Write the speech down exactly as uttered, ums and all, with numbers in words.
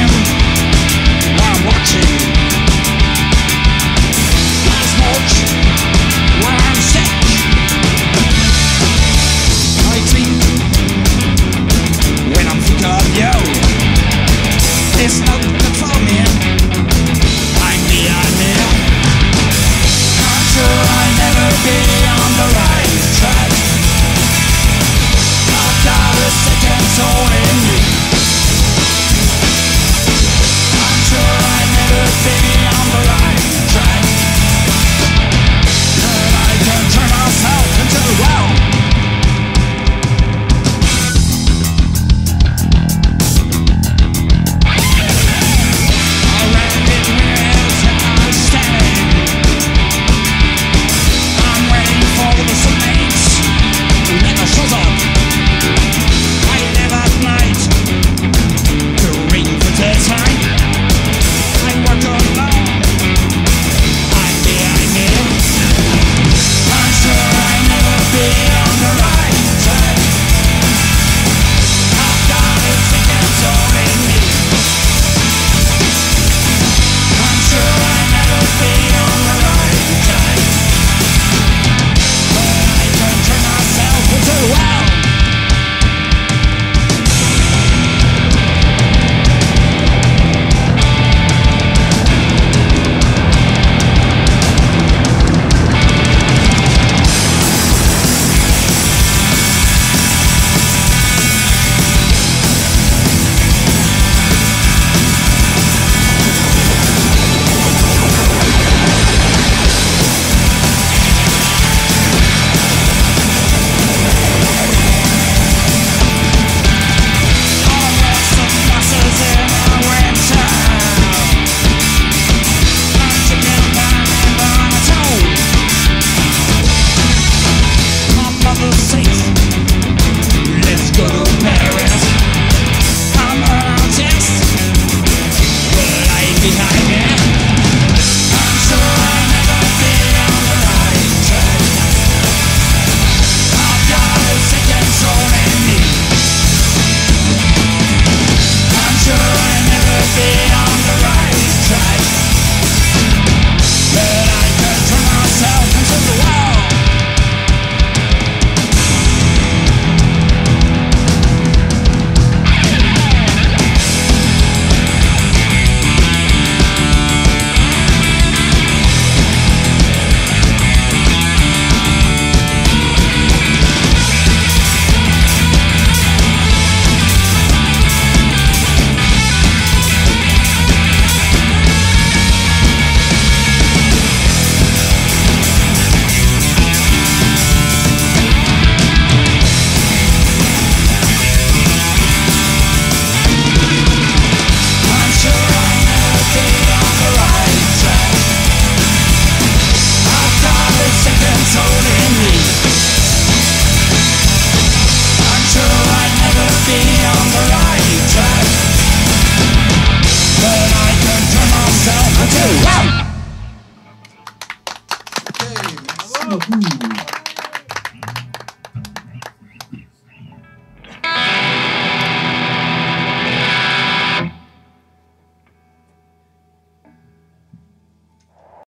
him while watching. As much when I'm sick, I think when I'm thinking of you, it's not good for me. I'm me, I'm me. I'm sure I'll never be on the right track. I've got a second soul in me. I'm sure I'll never be on the right track, but I can turn myself into a wow. Wow!